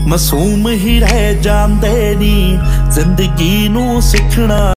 मासूम ही रह जांदे नी जिंदगी नू सिखना।